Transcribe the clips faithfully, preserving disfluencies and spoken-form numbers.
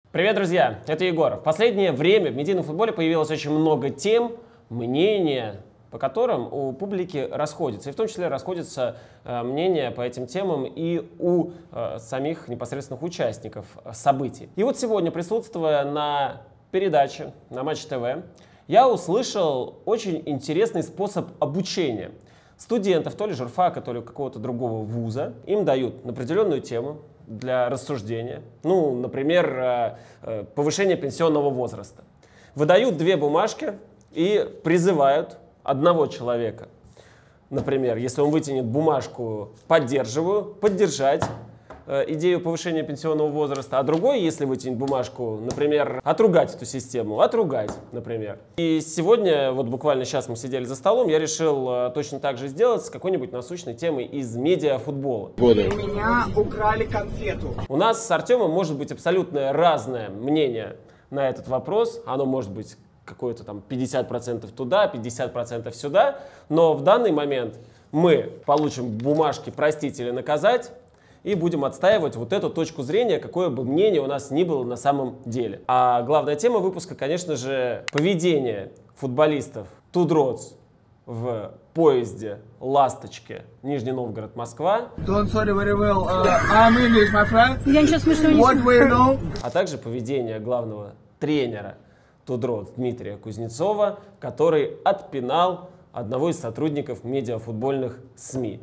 Привет, друзья! Это Егор. В последнее время в медийном футболе появилось очень много тем, мнения, по которым у публики расходятся. И в том числе расходятся э, мнения по этим темам и у э, самих непосредственных участников событий. И вот сегодня, присутствуя на передаче на Матч ТВ, я услышал очень интересный способ обучения. Студентов, то ли журфака, то ли какого-то другого вуза, им дают на определенную тему для рассуждения, ну, например, повышение пенсионного возраста. Выдают две бумажки и призывают одного человека, например, если он вытянет бумажку «поддерживаю», поддержать идею повышения пенсионного возраста, а другой, если вытянет бумажку, например, отругать эту систему, отругать, например. И сегодня, вот буквально сейчас мы сидели за столом, я решил точно так же сделать с какой-нибудь насущной темой из медиафутбола. У меня украли конфету. У нас с Артемом может быть абсолютно разное мнение на этот вопрос, оно может быть какое-то там пятьдесят процентов туда, пятьдесят процентов сюда, но в данный момент мы получим бумажки «простить» или «наказать», и будем отстаивать вот эту точку зрения, какое бы мнение у нас ни было на самом деле. А главная тема выпуска, конечно же, поведение футболистов Тудроц в поезде «Ласточки» Нижний Новгород-Москва. Don't sorry very well. Uh, I'm English, my friend. Я ничего смешного не What we know? А также поведение главного тренера Тудроц Дмитрия Кузнецова, который отпинал одного из сотрудников медиафутбольных СМИ.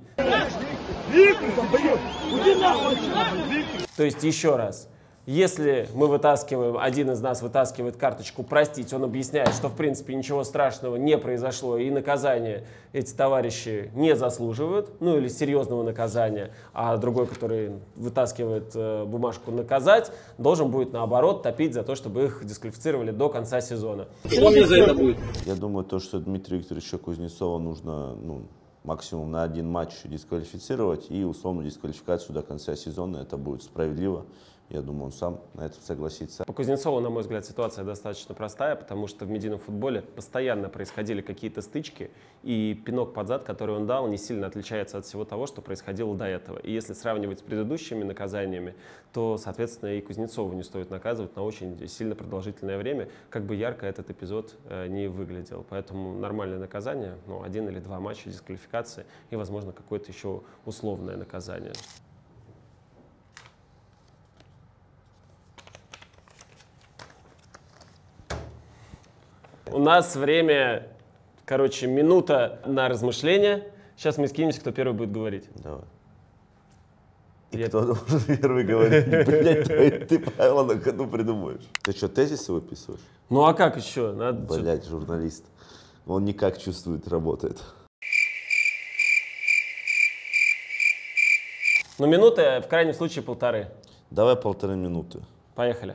То есть, еще раз, если мы вытаскиваем, один из нас вытаскивает карточку «простить», он объясняет, что в принципе ничего страшного не произошло и наказания эти товарищи не заслуживают, ну или серьезного наказания, а другой, который вытаскивает э, бумажку «наказать», должен будет наоборот топить за то, чтобы их дисквалифицировали до конца сезона. Что мне за это будет? Я думаю, то, что Дмитрию Викторовичу Кузнецову нужно, ну, максимум на один матч дисквалифицировать, и условно дисквалификацию до конца сезона, это будет справедливо. Я думаю, он сам на это согласится. По Кузнецову, на мой взгляд, ситуация достаточно простая, потому что в медийном футболе постоянно происходили какие-то стычки, и пинок под зад, который он дал, не сильно отличается от всего того, что происходило до этого. И если сравнивать с предыдущими наказаниями, то, соответственно, и Кузнецову не стоит наказывать на очень сильно продолжительное время, как бы ярко этот эпизод э, не выглядел. Поэтому нормальное наказание, ну, один или два матча дисквалификации и, возможно, какое-то еще условное наказание. У нас время, короче, минута на размышление. Сейчас мы скинемся, кто первый будет говорить. Давай. И Я... кто должен первый говорить? Блять, ты правила на ходу придумаешь. Ты что, тезисы выписываешь? Ну а как еще? Надо Блять, журналист. Он никак чувствует, работает. Ну минута, в крайнем случае полторы. Давай полторы минуты. Поехали.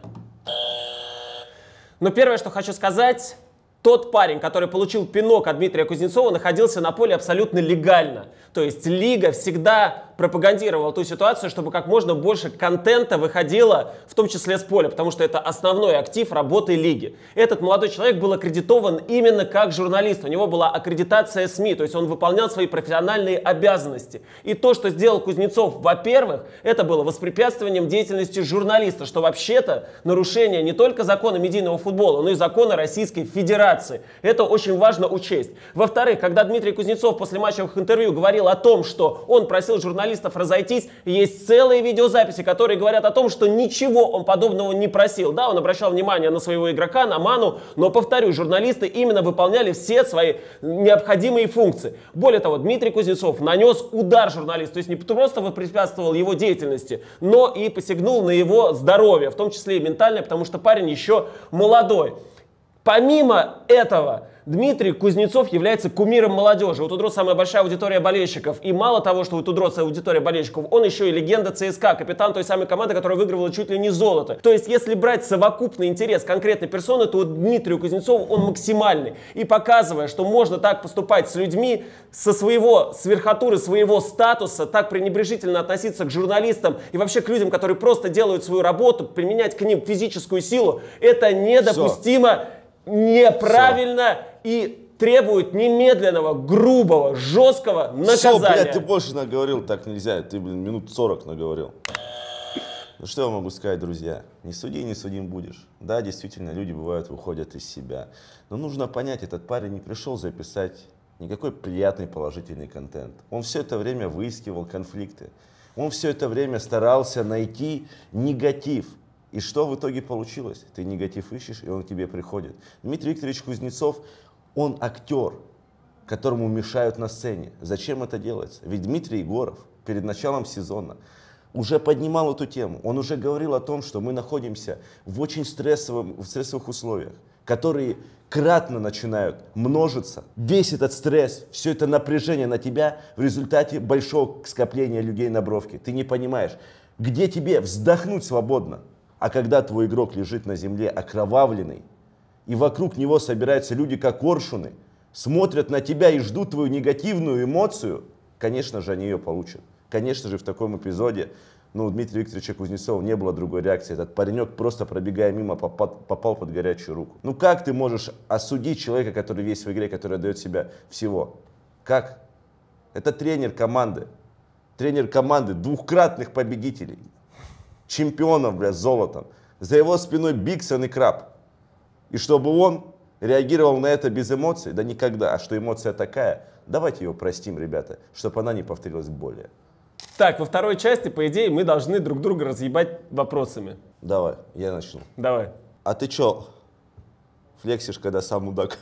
Но первое, что хочу сказать... Тот парень, который получил пинок от Дмитрия Кузнецова, находился на поле абсолютно легально. То есть Лига всегда пропагандировала ту ситуацию, чтобы как можно больше контента выходило, в том числе с поля, потому что это основной актив работы Лиги. Этот молодой человек был аккредитован именно как журналист. У него была аккредитация СМИ, то есть он выполнял свои профессиональные обязанности. И то, что сделал Кузнецов, во-первых, это было воспрепятствованием деятельности журналиста, что вообще-то нарушение не только закона медийного футбола, но и закона Российской Федерации. Это очень важно учесть. Во-вторых, когда Дмитрий Кузнецов после матчевых интервью говорил о том, что он просил журналистов разойтись, есть целые видеозаписи, которые говорят о том, что ничего он подобного не просил. Да, он обращал внимание на своего игрока, на Ману, но, повторюсь, журналисты именно выполняли все свои необходимые функции. Более того, Дмитрий Кузнецов нанес удар журналисту, то есть не просто воспрепятствовал его деятельности, но и посягнул на его здоровье, в том числе и ментальное, потому что парень еще молодой. Помимо этого, Дмитрий Кузнецов является кумиром молодежи. У Тудроца самая большая аудитория болельщиков. И мало того, что у Тудроца аудитория болельщиков, он еще и легенда ЦСКА, капитан той самой команды, которая выигрывала чуть ли не золото. То есть, если брать совокупный интерес конкретной персоны, то Дмитрию Кузнецову он максимальный. И показывая, что можно так поступать с людьми, со своего, с верхотуры своего статуса, так пренебрежительно относиться к журналистам и вообще к людям, которые просто делают свою работу, применять к ним физическую силу, это недопустимо, неправильно и требует немедленного, грубого, жесткого наказания. Все, блядь, ты больше наговорил, так нельзя. Ты, блин, минут сорок наговорил. Ну что я могу сказать, друзья? Не суди, не судим будешь. Да, действительно, люди бывают выходят из себя. Но нужно понять, этот парень не пришел записать никакой приятный положительный контент. Он все это время выискивал конфликты. Он все это время старался найти негатив. И что в итоге получилось? Ты негатив ищешь, и он к тебе приходит. Дмитрий Викторович Кузнецов, он актер, которому мешают на сцене. Зачем это делается? Ведь Дмитрий Егоров перед началом сезона уже поднимал эту тему. Он уже говорил о том, что мы находимся в очень стрессовом, в стрессовых условиях, которые кратно начинают множиться. Весь этот стресс, все это напряжение на тебя в результате большого скопления людей на бровке. Ты не понимаешь, где тебе вздохнуть свободно. А когда твой игрок лежит на земле окровавленный, и вокруг него собираются люди как коршуны, смотрят на тебя и ждут твою негативную эмоцию, конечно же, они ее получат. Конечно же, в таком эпизоде, ну, у Дмитрия Викторовича Кузнецова не было другой реакции. Этот паренек, просто пробегая мимо, попал под горячую руку. Ну, как ты можешь осудить человека, который весь в игре, который отдает себя всего? Как? Это тренер команды. Тренер команды двухкратных победителей. Чемпионов, бля, с золотом. За его спиной Биксон и Краб. И чтобы он реагировал на это без эмоций? Да никогда. А что эмоция такая? Давайте ее простим, ребята, чтобы она не повторилась более. Так, во второй части, по идее, мы должны друг друга разъебать вопросами. Давай, я начну. Давай. А ты чё, флексишь, когда сам мудак?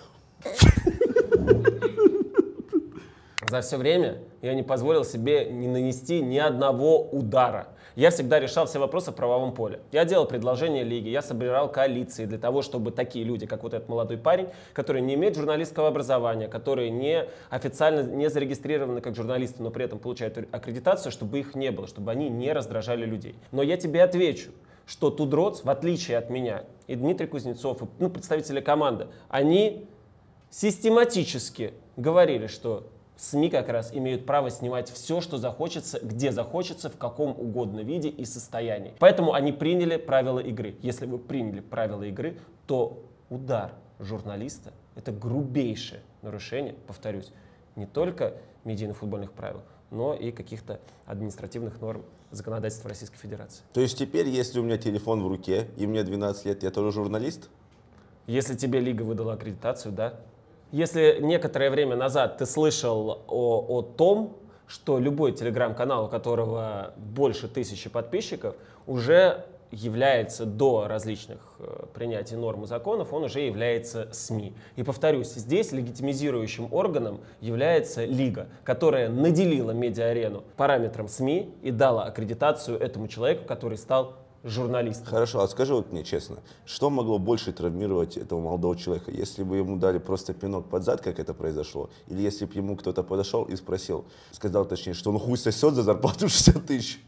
За все время я не позволил себе не нанести ни одного удара. Я всегда решал все вопросы в правовом поле. Я делал предложения лиге, я собирал коалиции для того, чтобы такие люди, как вот этот молодой парень, который не имеет журналистского образования, которые не официально не зарегистрированы как журналисты, но при этом получают аккредитацию, чтобы их не было, чтобы они не раздражали людей. Но я тебе отвечу, что Тудроц, в отличие от меня, и Дмитрий Кузнецов, и, ну, представители команды, они систематически говорили, что СМИ как раз имеют право снимать все, что захочется, где захочется, в каком угодно виде и состоянии. Поэтому они приняли правила игры. Если вы приняли правила игры, то удар журналиста — это грубейшее нарушение, повторюсь, не только медийно-футбольных правил, но и каких-то административных норм законодательства Российской Федерации. То есть теперь, если у меня телефон в руке и мне двенадцать лет, я тоже журналист? Если тебе лига выдала аккредитацию, да. Если некоторое время назад ты слышал о, о том, что любой телеграм-канал, у которого больше тысячи подписчиков, уже является до различных э, принятий норм и законов, он уже является СМИ. И повторюсь, здесь легитимизирующим органом является Лига, которая наделила медиа-арену параметром СМИ и дала аккредитацию этому человеку, который стал журналистом. Хорошо, а скажи вот мне честно, что могло больше травмировать этого молодого человека? Если бы ему дали просто пинок под зад, как это произошло, или если бы ему кто-то подошел и спросил, сказал точнее, что он хуй сосет за зарплату шестьдесят тысяч?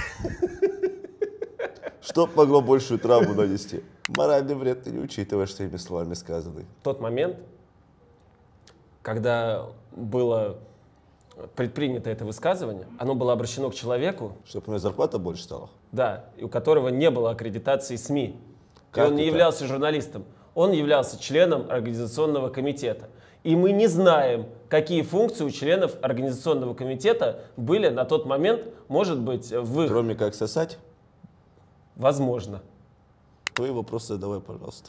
Что могло большую травму нанести? Моральный вред ты не учитываешь своими словами сказанный. Тот момент, когда было предпринято это высказывание, оно было обращено к человеку, чтобы у меня зарплата больше стала? Да, и у которого не было аккредитации СМИ. Как и он не это? являлся журналистом. Он являлся членом организационного комитета. И мы не знаем, какие функции у членов организационного комитета были на тот момент, может быть, в их... Кроме как сосать? Возможно. Твои вопросы задавай, пожалуйста.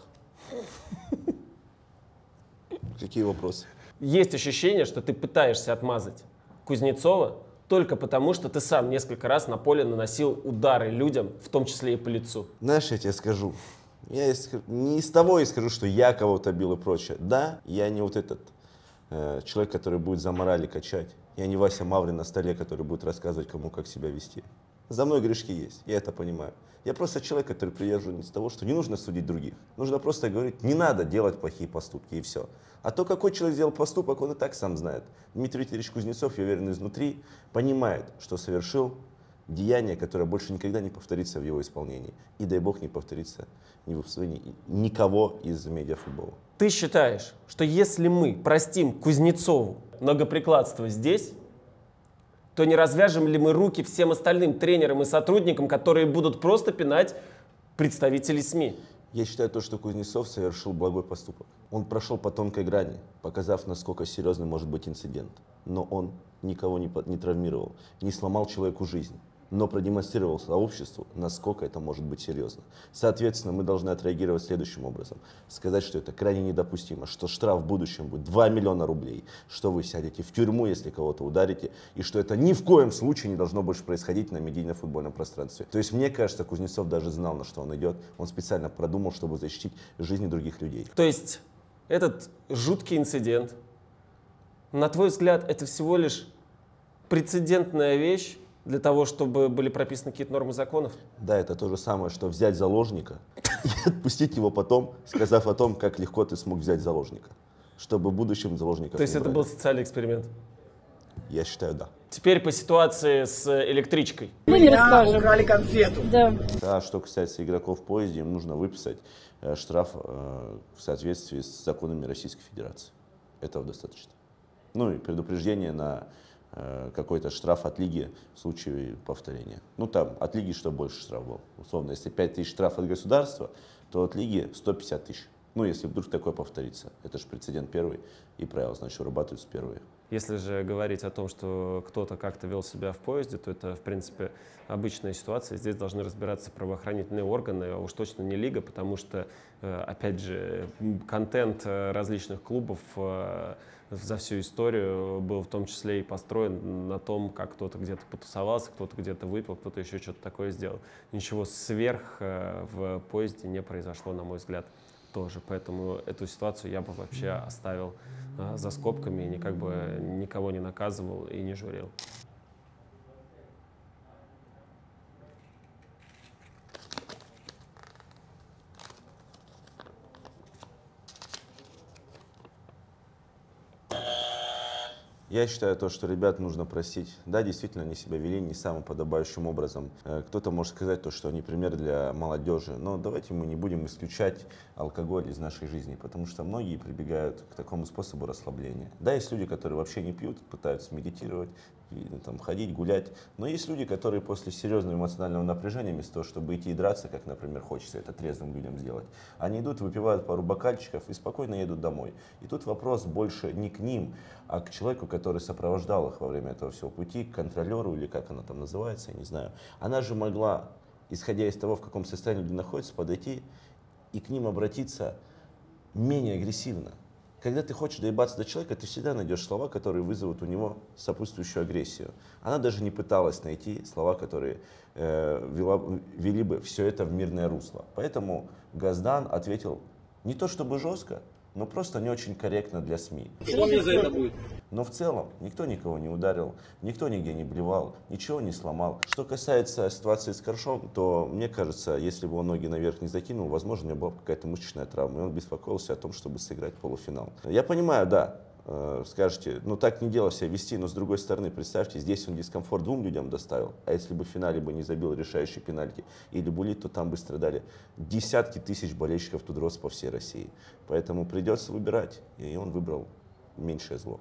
Какие вопросы? Есть ощущение, что ты пытаешься отмазать Кузнецова только потому, что ты сам несколько раз на поле наносил удары людям, в том числе и по лицу. Знаешь, я тебе скажу, я из- не из того и скажу, что я кого-то бил и прочее. Да, я не вот этот э, человек, который будет за морали качать. Я не Вася Маврин на столе, который будет рассказывать, кому как себя вести. За мной грешки есть, я это понимаю. Я просто человек, который приверженец того, что не нужно судить других. Нужно просто говорить, не надо делать плохие поступки, и все. А то, какой человек сделал поступок, он и так сам знает. Дмитрий Викторович Кузнецов, я уверен, изнутри понимает, что совершил деяние, которое больше никогда не повторится в его исполнении. И дай бог не повторится ни в исполнении никого из медиафутбола. Ты считаешь, что если мы простим Кузнецову многоприкладство здесь, то не развяжем ли мы руки всем остальным тренерам и сотрудникам, которые будут просто пинать представителей СМИ? Я считаю то, что Кузнецов совершил благой поступок. Он прошел по тонкой грани, показав, насколько серьезный может быть инцидент. Но он никого не, по- не травмировал, не сломал человеку жизнь. но продемонстрировал сообществу, насколько это может быть серьезно. Соответственно, мы должны отреагировать следующим образом. Сказать, что это крайне недопустимо, что штраф в будущем будет два миллиона рублей, что вы сядете в тюрьму, если кого-то ударите, и что это ни в коем случае не должно больше происходить на медийно-футбольном пространстве. То есть, мне кажется, Кузнецов даже знал, на что он идет. Он специально продумал, чтобы защитить жизни других людей. То есть, этот жуткий инцидент, на твой взгляд, это всего лишь прецедентная вещь для того, чтобы были прописаны какие-то нормы законов? Да, это то же самое, что взять заложника и отпустить его потом, сказав о том, как легко ты смог взять заложника, чтобы в будущем заложников То есть не это брали. был социальный эксперимент? Я считаю, да. Теперь по ситуации с электричкой. У меня украли конфету. Да. А что касается игроков в поезде, им нужно выписать э, штраф э, в соответствии с законами Российской Федерации. Этого достаточно. Ну и предупреждение на э, какой-то штраф от лиги в случае повторения. Ну там от лиги что больше штраф был. Условно, если пять тысяч штраф от государства, то от лиги сто пятьдесят тысяч. Ну если вдруг такое повторится. Это же прецедент первый, и правила, значит, вырабатываются первые. Если же говорить о том, что кто-то как-то вел себя в поезде, то это, в принципе, обычная ситуация. Здесь должны разбираться правоохранительные органы, а уж точно не лига, потому что, опять же, контент различных клубов за всю историю был в том числе и построен на том, как кто-то где-то потусовался, кто-то где-то выпил, кто-то еще что-то такое сделал. Ничего сверх в поезде не произошло, на мой взгляд, тоже. Поэтому эту ситуацию я бы вообще оставил а, за скобками и никак бы никого не наказывал и не журил. Я считаю то, что ребят нужно простить. Да, действительно, они себя вели не самым подобающим образом. Кто-то может сказать то, что они пример для молодежи, но давайте мы не будем исключать алкоголь из нашей жизни, потому что многие прибегают к такому способу расслабления. Да, есть люди, которые вообще не пьют, пытаются медитировать, и, там, ходить, гулять, но есть люди, которые после серьезного эмоционального напряжения, вместо того, чтобы идти и драться, как, например, хочется это трезвым людям сделать, они идут, выпивают пару бокальчиков и спокойно едут домой. И тут вопрос больше не к ним, а к человеку, который сопровождал их во время этого всего пути, к контролеру, или как она там называется, я не знаю. Она же могла, исходя из того, в каком состоянии люди находятся, подойти и к ним обратиться менее агрессивно. Когда ты хочешь доебаться до человека, ты всегда найдешь слова, которые вызовут у него сопутствующую агрессию. Она даже не пыталась найти слова, которые э, вела, вели бы все это в мирное русло. Поэтому Газдан ответил не то чтобы жестко, но просто не очень корректно для СМИ. Что мне за это будет? Но в целом никто никого не ударил, никто нигде не блевал, ничего не сломал. Что касается ситуации с Коршом, то мне кажется, если бы он ноги наверх не закинул, возможно, у него была какая-то мышечная травма, и он беспокоился о том, чтобы сыграть полуфинал. Я понимаю, да, э, скажете, ну так не дело себя вести, но с другой стороны, представьте, здесь он дискомфорт двум людям доставил, а если бы в финале бы не забил решающий пенальти или Булит, то там бы страдали десятки тысяч болельщиков Тудроса по всей России. Поэтому придется выбирать, и он выбрал меньшее зло.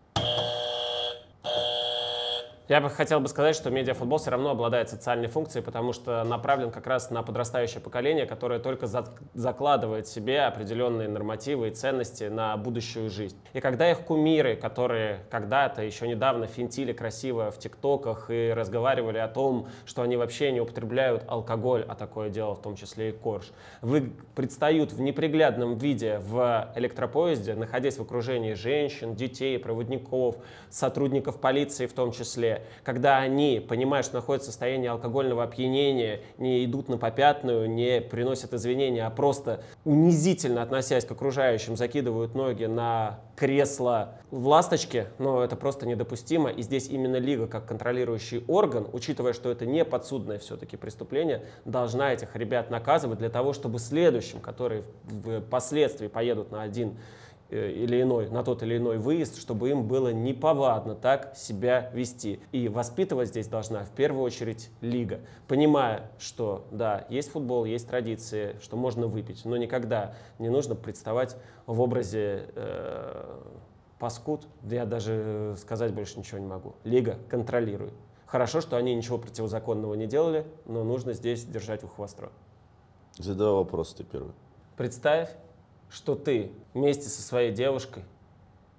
Я бы хотел бы сказать, что медиафутбол все равно обладает социальной функцией, потому что направлен как раз на подрастающее поколение, которое только за закладывает в себе определенные нормативы и ценности на будущую жизнь. И когда их кумиры, которые когда-то, еще недавно финтили красиво в тиктоках и разговаривали о том, что они вообще не употребляют алкоголь, а такое дело в том числе и корж, вы предстают в неприглядном виде в электропоезде, находясь в окружении женщин, детей, проводников, сотрудников полиции в том числе, когда они, понимая, что находятся в состоянии алкогольного опьянения, не идут на попятную, не приносят извинения, а просто унизительно относясь к окружающим, закидывают ноги на кресло в ласточке, но это просто недопустимо. И здесь именно Лига, как контролирующий орган, учитывая, что это не подсудное все-таки преступление, должна этих ребят наказывать для того, чтобы следующим, которые впоследствии поедут на один или иной, на тот или иной выезд, чтобы им было неповадно так себя вести. И воспитывать здесь должна в первую очередь Лига, понимая, что да, есть футбол, есть традиции, что можно выпить, но никогда не нужно представать в образе э, паскуд. Я даже сказать больше ничего не могу. Лига, контролируй. Хорошо, что они ничего противозаконного не делали, но нужно здесь держать ухо востро. Задавай вопрос ты первый. Представь, что ты вместе со своей девушкой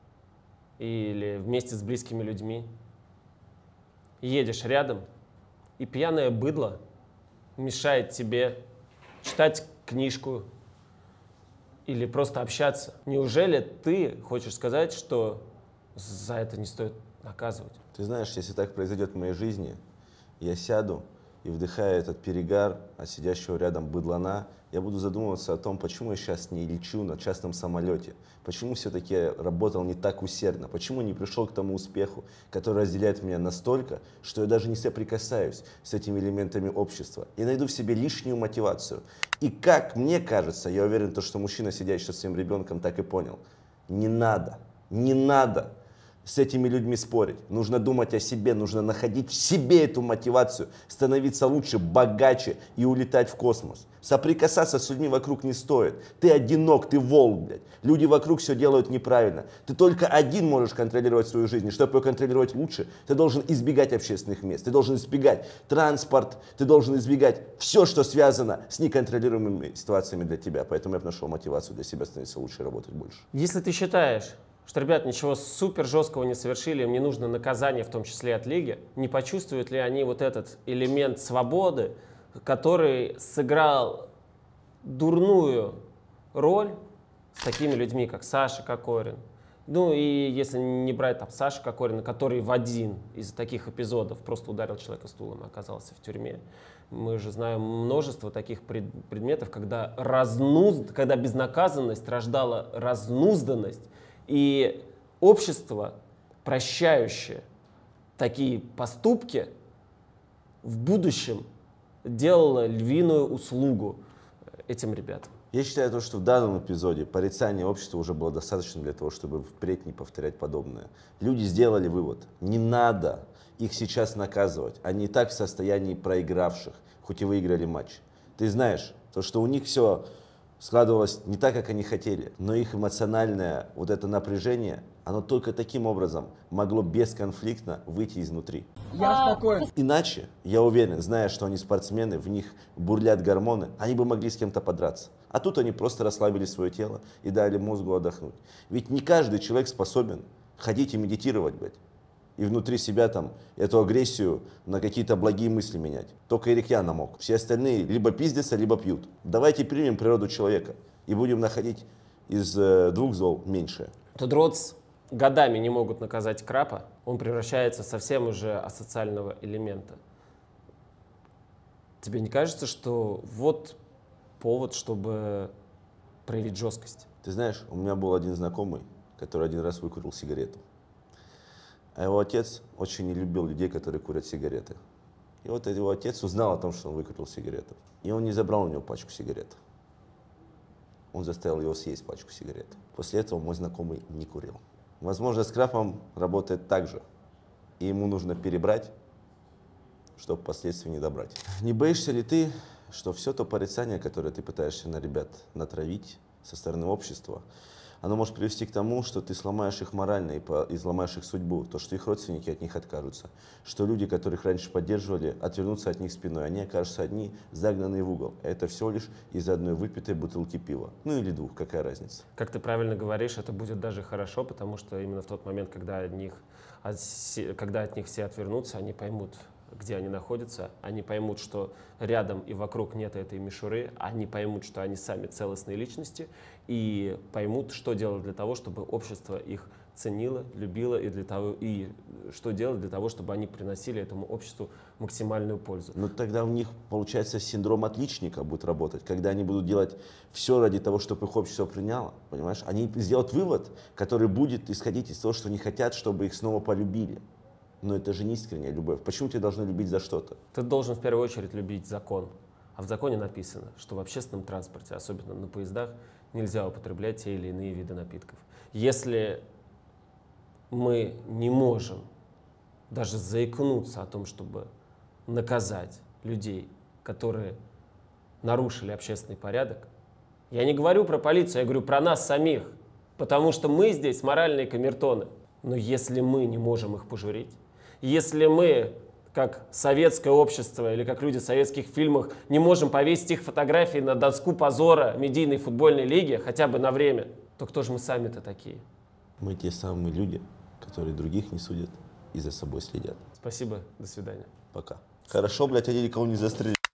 или вместе с близкими людьми едешь рядом, и пьяное быдло мешает тебе читать книжку или просто общаться. Неужели ты хочешь сказать, что за это не стоит наказывать? Ты знаешь, если так произойдет в моей жизни, я сяду и, вдыхая этот перегар от сидящего рядом быдлана, я буду задумываться о том, почему я сейчас не лечу на частном самолете, почему все-таки я работал не так усердно, почему не пришел к тому успеху, который разделяет меня настолько, что я даже не соприкасаюсь с этими элементами общества и найду в себе лишнюю мотивацию. И как мне кажется, я уверен, что мужчина, сидящий со своим ребенком, так и понял, не надо, не надо с этими людьми спорить. Нужно думать о себе, нужно находить в себе эту мотивацию, становиться лучше, богаче и улетать в космос. Соприкасаться с людьми вокруг не стоит. Ты одинок, ты волк, блядь. Люди вокруг все делают неправильно. Ты только один можешь контролировать свою жизнь. И чтобы ее контролировать лучше, ты должен избегать общественных мест, ты должен избегать транспорт, ты должен избегать все, что связано с неконтролируемыми ситуациями для тебя. Поэтому я нашел мотивацию для себя становиться лучше и работать больше. Если ты считаешь, что, ребят, ничего супер жесткого не совершили, им не нужно наказание, в том числе от лиги, не почувствуют ли они вот этот элемент свободы, который сыграл дурную роль с такими людьми, как Саша Кокорин. Ну и если не брать там Сашу Кокорина, который в один из таких эпизодов просто ударил человека стулом и оказался в тюрьме. Мы же знаем множество таких пред, предметов, когда, разнуз, когда безнаказанность рождала разнузданность, и общество, прощающее такие поступки, в будущем делало львиную услугу этим ребятам. Я считаю, что в данном эпизоде порицание общества уже было достаточно для того, чтобы впредь не повторять подобное. Люди сделали вывод. Не надо их сейчас наказывать. Они и так в состоянии проигравших, хоть и выиграли матч. Ты знаешь, то, что у них все складывалось не так, как они хотели, но их эмоциональное вот это напряжение, оно только таким образом могло бесконфликтно выйти изнутри. Я спокоен. Иначе, я уверен, зная, что они спортсмены, в них бурлят гормоны, они бы могли с кем-то подраться. А тут они просто расслабили свое тело и дали мозгу отдохнуть. Ведь не каждый человек способен ходить и медитировать, блядь, и внутри себя там эту агрессию на какие-то благие мысли менять. Только Эрик Яна мог. Все остальные либо пиздятся, либо пьют. Давайте примем природу человека и будем находить из э, двух зол меньшее. Тудроц годами не могут наказать крапа, он превращается в совсем уже асоциального элемента. Тебе не кажется, что вот повод, чтобы проявить жесткость? Ты знаешь, у меня был один знакомый, который один раз выкурил сигарету. А его отец очень не любил людей, которые курят сигареты. И вот его отец узнал о том, что он выкурил сигарету. И он не забрал у него пачку сигарет. Он заставил его съесть пачку сигарет. После этого мой знакомый не курил. Возможно, с крапом работает так же. И ему нужно перебрать, чтобы впоследствии не добрать. Не боишься ли ты, что все то порицание, которое ты пытаешься на ребят натравить со стороны общества, оно может привести к тому, что ты сломаешь их морально и, по, и сломаешь их судьбу, то, что их родственники от них откажутся, что люди, которых раньше поддерживали, отвернутся от них спиной, они окажутся одни, загнанные в угол. Это всего лишь из-за одной выпитой бутылки пива. Ну или двух, какая разница. Как ты правильно говоришь, это будет даже хорошо, потому что именно в тот момент, когда от них, от, когда от них все отвернутся, они поймут, где они находятся, они поймут, что рядом и вокруг нет этой мишуры, они поймут, что они сами целостные личности, и поймут, что делать для того, чтобы общество их ценило, любило, и, для того, и что делать для того, чтобы они приносили этому обществу максимальную пользу. Но тогда у них, получается, синдром отличника будет работать, когда они будут делать все ради того, чтобы их общество приняло, понимаешь? Они сделают вывод, который будет исходить из того, что они хотят, чтобы их снова полюбили. Но это же не искренняя любовь. Почему тебя должны любить за что-то? Ты должен в первую очередь любить закон. А в законе написано, что в общественном транспорте, особенно на поездах, нельзя употреблять те или иные виды напитков. Если мы не можем даже заикнуться о том, чтобы наказать людей, которые нарушили общественный порядок, я не говорю про полицию, я говорю про нас самих, потому что мы здесь моральные камертоны. Но если мы не можем их пожурить, если мы, как советское общество или как люди в советских фильмах, не можем повесить их фотографии на доску позора медийной футбольной лиги хотя бы на время, то кто же мы сами-то такие? Мы те самые люди, которые других не судят и за собой следят. Спасибо, до свидания. Пока. Хорошо, блядь, они никого не застрелили.